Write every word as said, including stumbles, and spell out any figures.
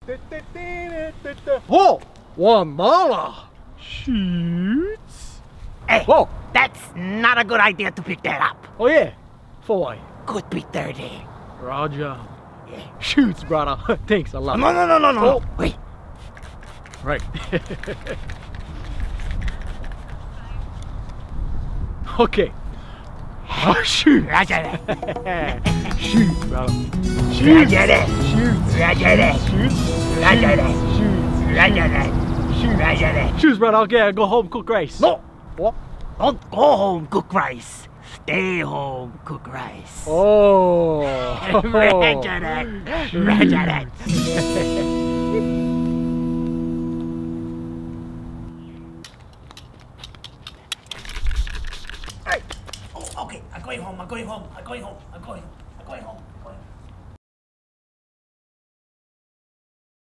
Oh, one dollar. Shoots. Hey, Whoa. that's not a good idea to pick that up. Oh yeah. For why? Could be dirty. Roger. Yeah. Shoots, brother. Thanks a lot. No, no, no, no, no. Oh. Wait. Right. Okay. Oh, shoot. Roger that. Shoot, brother. Roger that. Shoot. Roger that. Shoot. Roger that. Shoot. Roger that. Roger that. Shoot, brother. Okay, I'll go home, cook rice. No. What? Don't go home, cook rice. Stay home, cook rice. Oh. Roger that. Roger that. Hey. Oh, okay. I'm going home. I'm going home. I'm going home. I'm going home.